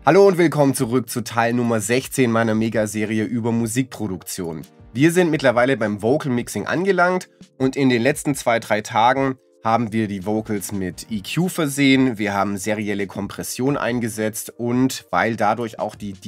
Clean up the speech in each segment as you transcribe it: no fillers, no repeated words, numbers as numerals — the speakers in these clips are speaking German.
Hallo und willkommen zurück zu Teil Nummer 16 meiner Megaserie über Musikproduktion. Wir sind mittlerweile beim Vocal Mixing angelangt und in den letzten 2-3 Tagen haben wir die Vocals mit EQ versehen, wir haben serielle Kompression eingesetzt und weil dadurch auch die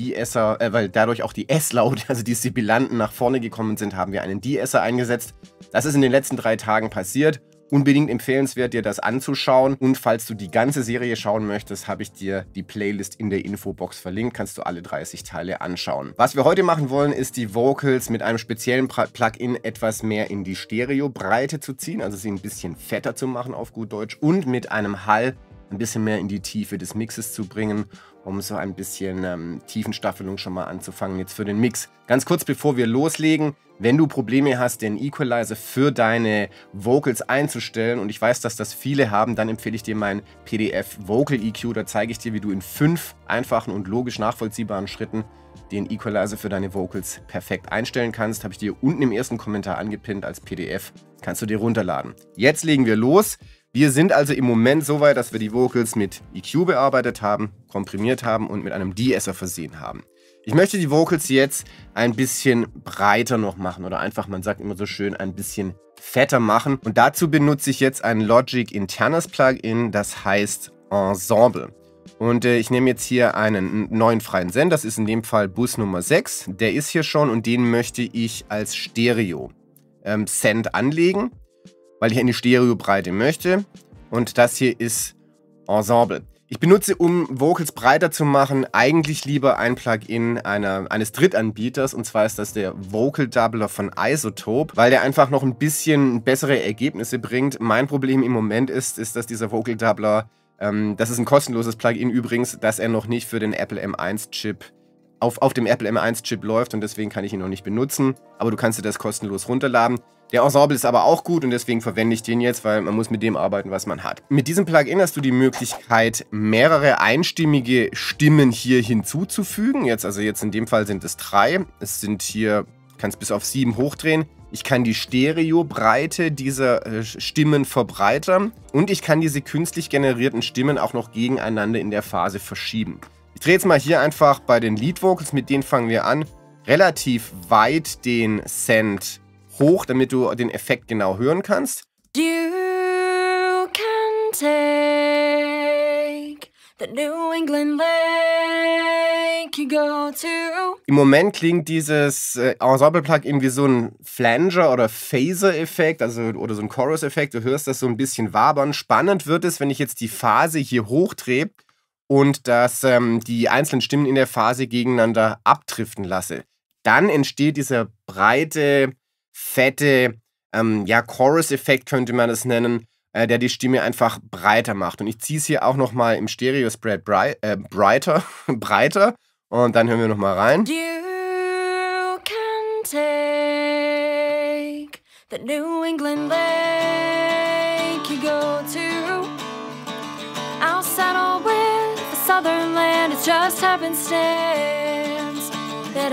S-Laute, also die Sibilanten nach vorne gekommen sind, haben wir einen De-Esser eingesetzt. Das ist in den letzten 3 Tagen passiert. Unbedingt empfehlenswert, dir das anzuschauen. Und falls du die ganze Serie schauen möchtest, habe ich dir die Playlist in der Infobox verlinkt. Kannst du alle 30 Teile anschauen. Was wir heute machen wollen, ist die Vocals mit einem speziellen Plugin etwas mehr in die Stereobreite zu ziehen, also sie ein bisschen fetter zu machen auf gut Deutsch und mit einem Hall ein bisschen mehr in die Tiefe des Mixes zu bringen, um so ein bisschen Tiefenstaffelung schon mal anzufangen jetzt für den Mix. Ganz kurz bevor wir loslegen, wenn du Probleme hast, den Equalizer für deine Vocals einzustellen, und ich weiß, dass das viele haben, dann empfehle ich dir mein PDF Vocal EQ. Da zeige ich dir, wie du in 5 einfachen und logisch nachvollziehbaren Schritten den Equalizer für deine Vocals perfekt einstellen kannst. Habe ich dir unten im ersten Kommentar angepinnt als PDF. Kannst du dir runterladen. Jetzt legen wir los. Wir sind also im Moment so weit, dass wir die Vocals mit EQ bearbeitet haben, komprimiert haben und mit einem De-Esser versehen haben. Ich möchte die Vocals jetzt ein bisschen breiter noch machen oder einfach, man sagt immer so schön, ein bisschen fetter machen. Und dazu benutze ich jetzt ein Logic internes Plugin, das heißt Ensemble. Und ich nehme jetzt hier einen neuen freien Send, das ist in dem Fall Bus Nummer 6. Der ist hier schon und den möchte ich als Stereo Send anlegen, weil ich eine Stereobreite möchte. Und das hier ist Ensemble. Ich benutze, um Vocals breiter zu machen, eigentlich lieber ein Plugin eines Drittanbieters, und zwar ist das der Vocal Doubler von iZotope, weil der einfach noch ein bisschen bessere Ergebnisse bringt. Mein Problem im Moment ist, dass dieser Vocal Doubler, das ist ein kostenloses Plugin übrigens, dass er noch nicht für den Apple M1-Chip auf dem Apple M1-Chip läuft und deswegen kann ich ihn noch nicht benutzen, aber du kannst dir das kostenlos runterladen. Der Ensemble ist aber auch gut und deswegen verwende ich den jetzt, weil man muss mit dem arbeiten, was man hat. Mit diesem Plugin hast du die Möglichkeit, mehrere einstimmige Stimmen hier hinzuzufügen. Jetzt in dem Fall sind es 3. Es sind hier, kannst bis auf 7 hochdrehen. Ich kann die Stereobreite dieser Stimmen verbreitern und ich kann diese künstlich generierten Stimmen auch noch gegeneinander in der Phase verschieben. Ich drehe jetzt mal hier einfach bei den Lead Vocals, mit denen fangen wir an, relativ weit den Send hoch, damit du den Effekt genau hören kannst. You can take the New England lake you go to. Im Moment klingt dieses Ensemble-Plugin wie so ein Flanger- oder Phaser-Effekt, oder so ein Chorus-Effekt. Du hörst das so ein bisschen wabern. Spannend wird es, wenn ich jetzt die Phase hier hochdrehe und die einzelnen Stimmen in der Phase gegeneinander abdriften lasse. Dann entsteht dieser breite, fette, Chorus-Effekt könnte man das nennen, der die Stimme einfach breiter macht. Und ich ziehe es hier auch nochmal im Stereo-Spread breiter, und dann hören wir nochmal rein. You can take the New England lake you go to. I'll settle with the southern land, it's just happenstance that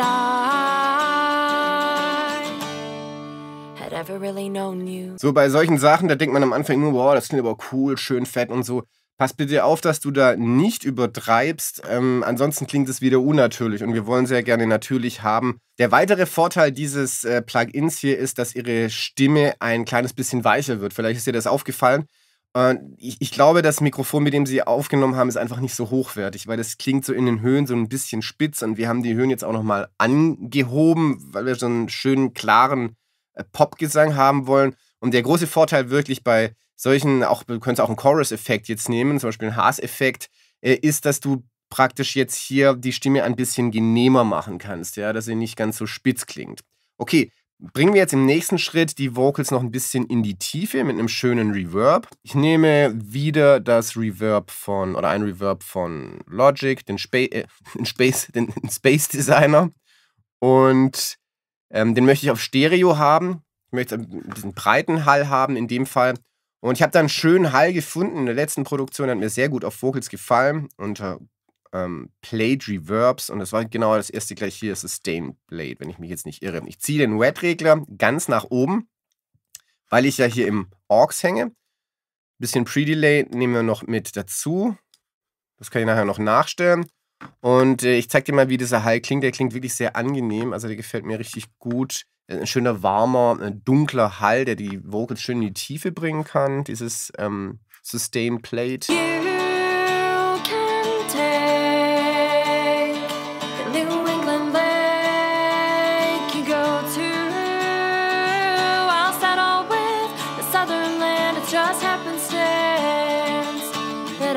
ever really known you. So, bei solchen Sachen, da denkt man am Anfang nur, wow, das klingt aber cool, schön fett und so. Pass bitte auf, dass du da nicht übertreibst, ansonsten klingt es wieder unnatürlich und wir wollen sehr gerne natürlich haben. Der weitere Vorteil dieses Plugins hier ist, dass ihre Stimme ein kleines bisschen weicher wird. Vielleicht ist dir das aufgefallen. Ich glaube, das Mikrofon, mit dem sie aufgenommen haben, ist einfach nicht so hochwertig, weil das klingt so in den Höhen so ein bisschen spitz und wir haben die Höhen jetzt auch nochmal angehoben, weil wir so einen schönen, klaren Popgesang haben wollen. Und der große Vorteil wirklich bei solchen, du könntest auch einen Chorus-Effekt jetzt nehmen, zum Beispiel einen Haas-Effekt, ist, dass du praktisch jetzt hier die Stimme ein bisschen genehmer machen kannst, ja, dass sie nicht ganz so spitz klingt. Okay, bringen wir jetzt im nächsten Schritt die Vocals noch ein bisschen in die Tiefe mit einem schönen Reverb. Ich nehme wieder ein Reverb von Logic, den Space Designer, und den möchte ich auf Stereo haben. Ich möchte diesen breiten Hall haben in dem Fall. Und ich habe da einen schönen Hall gefunden in der letzten Produktion, hat mir sehr gut auf Vocals gefallen, unter Played Reverbs. Und das war genau das erste gleich hier, Sustain Played, wenn ich mich jetzt nicht irre. Ich ziehe den Wet-Regler ganz nach oben, weil ich ja hier im AUX hänge. Ein bisschen Pre-Delay nehmen wir noch mit dazu. Das kann ich nachher noch nachstellen. Und ich zeig dir mal, wie dieser Hall klingt. Der klingt wirklich sehr angenehm. Also der gefällt mir richtig gut. Ein schöner, warmer, dunkler Hall, der die Vocals schön in die Tiefe bringen kann. Dieses Sustain Plate. You can take the New England lake you go to. I'll settle with the southern land. It's just happenstance that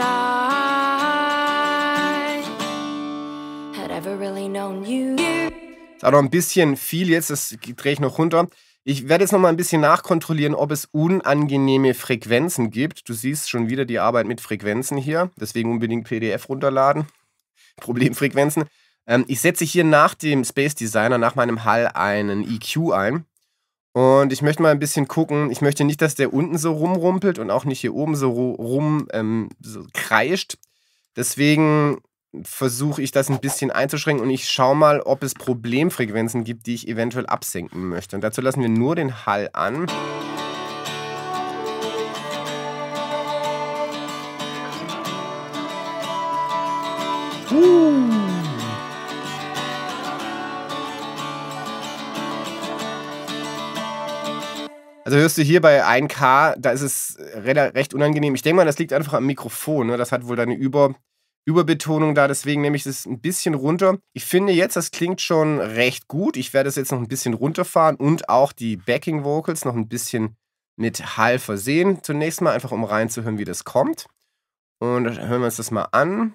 I had ever really known you. Ist auch noch ein bisschen viel jetzt, das drehe ich noch runter. Ich werde jetzt noch mal ein bisschen nachkontrollieren, ob es unangenehme Frequenzen gibt. Du siehst schon wieder die Arbeit mit Frequenzen hier, deswegen unbedingt PDF runterladen. Problemfrequenzen. Ich setze hier nach dem Space Designer, nach meinem Hall, einen EQ ein. Und ich möchte mal ein bisschen gucken. Ich möchte nicht, dass der unten so rumrumpelt und auch nicht hier oben so so kreischt. Deswegen versuche ich das ein bisschen einzuschränken und ich schaue mal, ob es Problemfrequenzen gibt, die ich eventuell absenken möchte. Und dazu lassen wir nur den Hall an. Also hörst du hier bei 1K, da ist es recht unangenehm. Ich denke mal, das liegt einfach am Mikrofon. Ne? Das hat wohl eine Überbetonung da, deswegen nehme ich das ein bisschen runter. Ich finde jetzt, das klingt schon recht gut. Ich werde es jetzt noch ein bisschen runterfahren und auch die Backing Vocals noch ein bisschen mit Hall versehen. Zunächst mal einfach, um reinzuhören, wie das kommt. Und dann hören wir uns das mal an.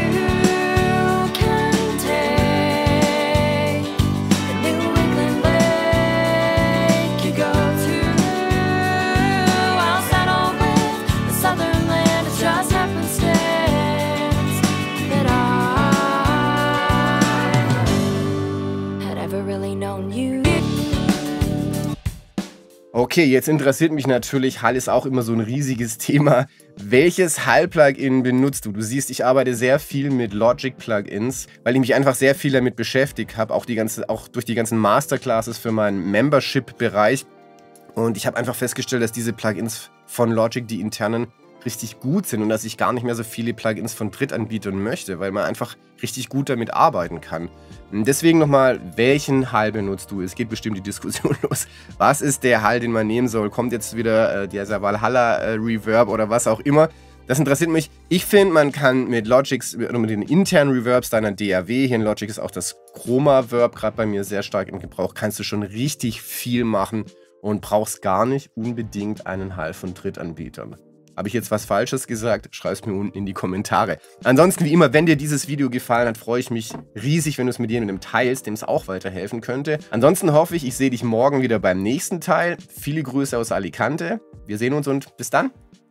Okay, jetzt interessiert mich natürlich, Hall ist auch immer so ein riesiges Thema. Welches Hall-Plugin benutzt du? Du siehst, ich arbeite sehr viel mit Logic-Plugins, weil ich mich einfach sehr viel damit beschäftigt habe, auch durch die ganzen Masterclasses für meinen Membership-Bereich. Und ich habe einfach festgestellt, dass diese Plugins von Logic, die internen, richtig gut sind und dass ich gar nicht mehr so viele Plugins von Drittanbietern möchte, weil man einfach richtig gut damit arbeiten kann. Deswegen nochmal, welchen Hall benutzt du? Es geht bestimmt die Diskussion los. Was ist der Hall, den man nehmen soll? Kommt jetzt wieder dieser Valhalla Reverb oder was auch immer? Das interessiert mich. Ich finde, man kann mit mit den internen Reverbs deiner DAW, hier in Logic ist auch das Chroma-Verb gerade bei mir sehr stark im Gebrauch, kannst du schon richtig viel machen und brauchst gar nicht unbedingt einen Hall von Drittanbietern. Habe ich jetzt was Falsches gesagt? Schreib es mir unten in die Kommentare. Ansonsten, wie immer, wenn dir dieses Video gefallen hat, freue ich mich riesig, wenn du es mit jemandem teilst, dem es auch weiterhelfen könnte. Ansonsten hoffe ich, ich sehe dich morgen wieder beim nächsten Teil. Viele Grüße aus Alicante. Wir sehen uns und bis dann.